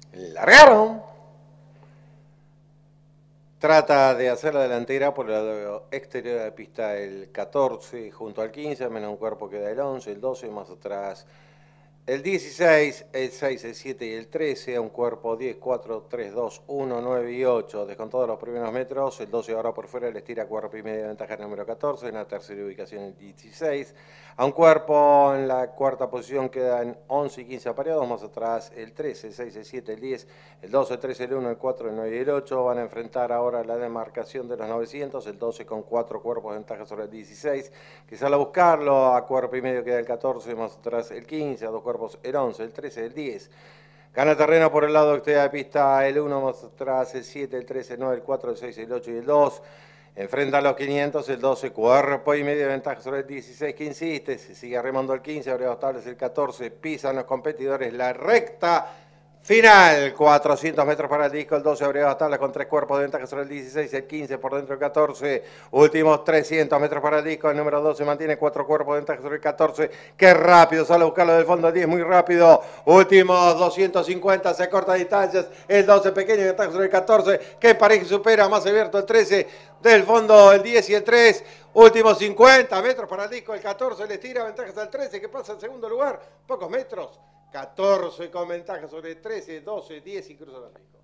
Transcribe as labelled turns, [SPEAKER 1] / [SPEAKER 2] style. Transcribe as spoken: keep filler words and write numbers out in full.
[SPEAKER 1] Largaron. Trata de hacer la delantera por el lado exterior de la pista el catorce junto al quince, menos un cuerpo queda el once, el doce más atrás el dieciséis, el seis, el siete y el trece, a un cuerpo diez, cuatro, tres, dos, uno, nueve y ocho. Descontados los primeros metros, el doce ahora por fuera, le estira cuerpo y media de ventaja el número catorce, en la tercera ubicación el dieciséis. A un cuerpo en la cuarta posición quedan once y quince apareados, más atrás el trece, el seis, el siete, el diez, el doce, el trece, el uno, el cuatro, el nueve y el ocho. Van a enfrentar ahora la demarcación de los novecientos, el doce con cuatro cuerpos de ventaja sobre el dieciséis, que sale a buscarlo, a cuerpo y medio queda el catorce, más atrás el quince, a dos cuerpos el once, el trece, el diez. Gana terreno por el lado exterior de la pista el uno, más atrás el siete, el trece, el nueve, el cuatro, el seis, el ocho y el dos. Enfrenta a los quinientos, el doce, cuerpo y medio de ventaja sobre el dieciséis, que insiste, se sigue remando el quince, abre dos tablas el catorce, pisan los competidores la recta final, cuatrocientos metros para el disco, el doce abre dos tablas con tres cuerpos de ventaja sobre el dieciséis, el quince por dentro el catorce, últimos trescientos metros para el disco, el número doce mantiene cuatro cuerpos de ventaja sobre el catorce, qué rápido, sale a buscarlo del fondo, el diez muy rápido, últimos doscientos cincuenta, se corta distancias, el doce pequeño de ventaja sobre el catorce, que pareja supera, más abierto el trece, del fondo el diez y el tres, últimos cincuenta metros para el disco, el catorce le tira ventajas al trece, que pasa en segundo lugar, pocos metros, catorce con ventaja sobre trece, doce, diez y cruza el disco.